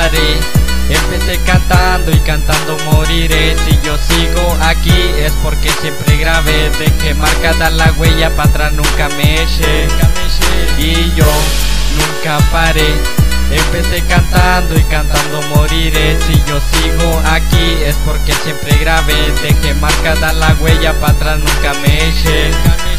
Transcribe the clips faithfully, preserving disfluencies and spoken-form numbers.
paré. Empecé cantando y cantando moriré. Si yo sigo aquí es porque siempre grabé. Dejé marcada la huella, para atrás nunca me eché. Y yo nunca paré. Empecé cantando y cantando moriré. Si yo sigo aquí es porque siempre grabé. Dejé marcada la huella, para atrás nunca me eché.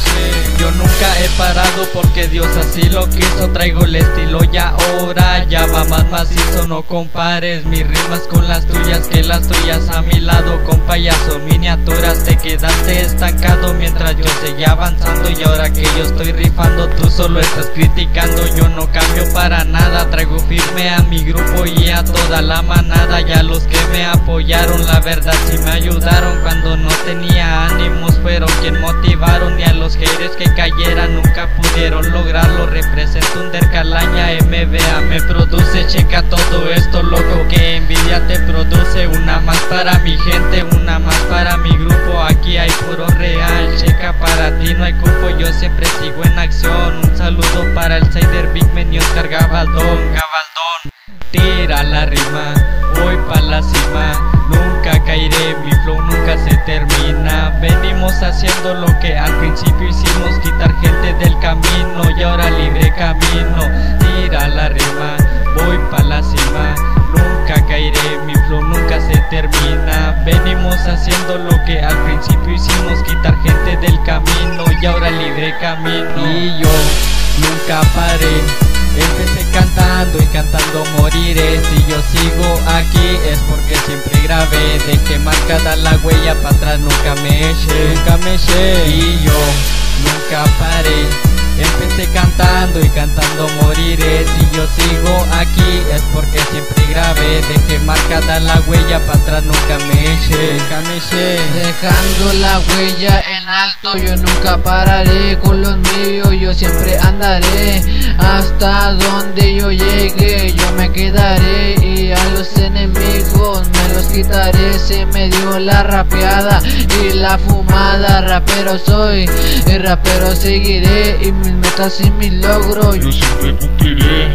Yo nunca he parado porque Dios así lo quiso. Traigo el estilo y ahora ya va más macizo. No compares mis rimas con las tuyas, que las tuyas a mi lado con payaso miniaturas. Te quedaste estancado mientras yo seguía avanzando. Y ahora que yo estoy rifando, tú solo estás criticando. Yo no cambio para nada, traigo firme a mi grupo y a toda la manada. Y a los que me apoyaron, la verdad sí me ayudaron. Cuando no tenía ánimos fueron quien motivaron. Y a los haters que cayeran nunca pudieron lograrlo. Represento un Dercalaña, M B A me produce. Checa todo esto, loco, que envidia te produce. Una más para mi gente, una más para mi grupo. Aquí hay puro real, checa, para ti no hay cupo. Yo siempre sigo en acción. Un saludo para el Cider Big Men y Oscar Gabaldón. Gabaldón, tira la rima, voy pa' la cima. Nunca caeré, mi flow nunca se termina. Venimos haciendo lo que al principio hicimos, quitar gente del camino y ahora libre camino. Tira la rima, voy pa' la cima. Nunca caeré, mi flow nunca se termina. Venimos haciendo lo que al principio hicimos, quitar gente del camino y ahora libre camino. Y yo nunca paré. Empecé cantando y cantando moriré. Si yo sigo aquí es porque siempre grabé. Dejé marcada la huella, para atrás nunca me eché. Nunca me eché. Y yo nunca paré. Empecé cantando y cantando moriré. Si yo sigo aquí es porque siempre grabé. Dejé marcada la huella, para atrás nunca me eché. Nunca me eché. Dejando la huella en alto, yo nunca pararé. Con los míos yo siempre andaré. Hasta donde yo llegue yo me quedaré. Y a los enemigos me los quitaré. Se me dio la rapeada y la fumada. Rapero soy y rapero seguiré. Y mis metas y mis logros yo siempre cumpliré.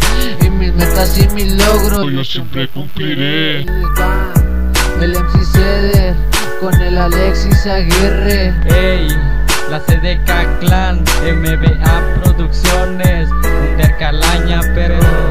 Y mis metas y mis logros yo siempre cumpliré. El M C Ceder con el Alexis Aguirre. Ey, la C D K Clan, M B A Producciones, un Dercalaña, pero